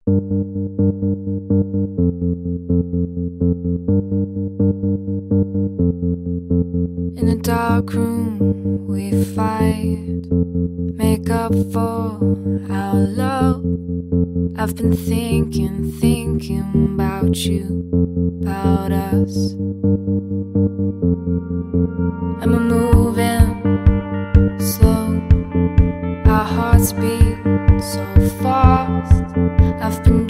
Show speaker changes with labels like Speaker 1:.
Speaker 1: In a dark room we fight, make up for our love. I've been thinking about you, about us. And we're moving slow, our hearts beat so fast. I've been